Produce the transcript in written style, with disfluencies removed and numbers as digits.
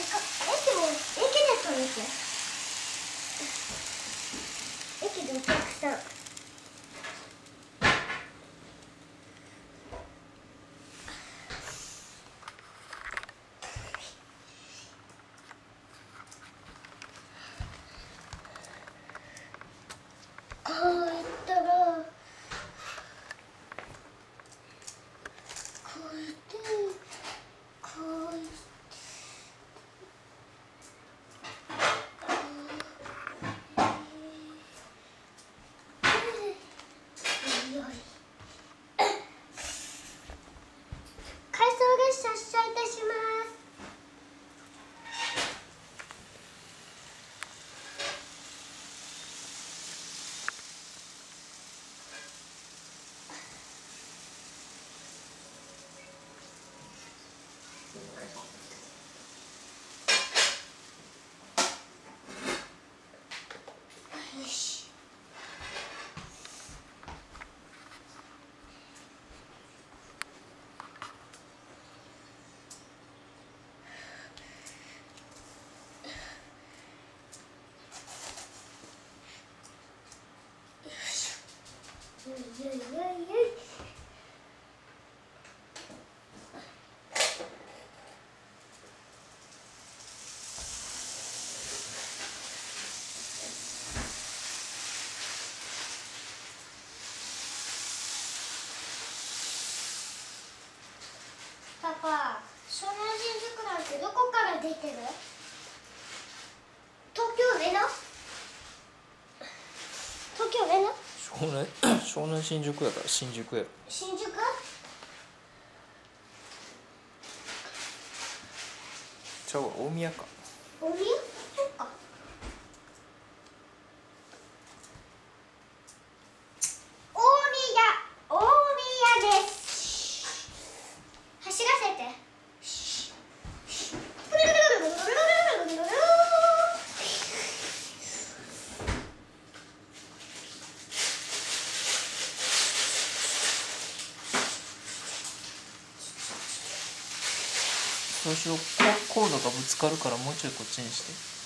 駅でお客さん。こういったらこうやってこうやって回送列車発車いたします。よし。よいよいよいよい。パパ、湘南新宿なんてどこから出てる？東京上野？東京上野？ 湘南新宿やから新宿や。 新宿？ ちゃうわ、大宮か。 大宮？そっか。大宮です。走らせて。 そうしよう。コードがぶつかるからもうちょいこっちにして。